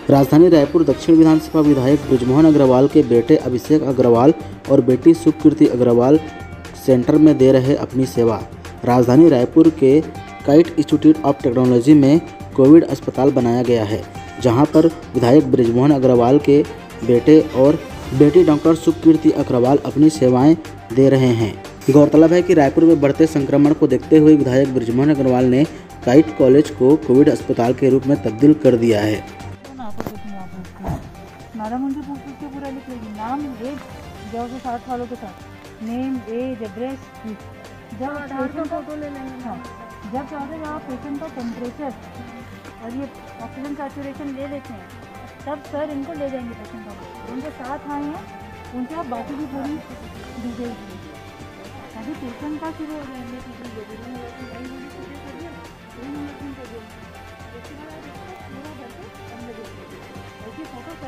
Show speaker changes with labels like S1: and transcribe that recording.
S1: राजधानी रायपुर दक्षिण विधानसभा विधायक बृजमोहन अग्रवाल के बेटे अभिषेक अग्रवाल और बेटी सुकृति अग्रवाल सेंटर में दे रहे अपनी सेवा। राजधानी रायपुर के काइट इंस्टीट्यूट ऑफ टेक्नोलॉजी में कोविड अस्पताल बनाया गया है, जहां पर विधायक बृजमोहन अग्रवाल के बेटे और बेटी डॉक्टर सुकृति अग्रवाल अपनी सेवाएं दे रहे हैं। गौरतलब है कि रायपुर में बढ़ते संक्रमण को देखते हुए विधायक बृजमोहन अग्रवाल ने काइट कॉलेज को कोविड अस्पताल के रूप में तब्दील कर दिया है।
S2: मैडम उनसे पूछ के पूरा लिख लेगी, नाम, एज, जब 60 सालों के साथ, नेम, एज, एड्रेस, जब पेशेंट का फोटो ले लेंगे। हाँ, जब चाहते आप पेशेंट का टेम्परेचर और ये ऑक्सीजन सैचुरेशन ले लेते हैं, तब सर इनको ले जाएंगे पेशेंट का। उनके साथ आए हैं, उनसे आप बाकी भी पूरी डिटेल्स ताकि पेशेंट का शुरू हो जाएंगे।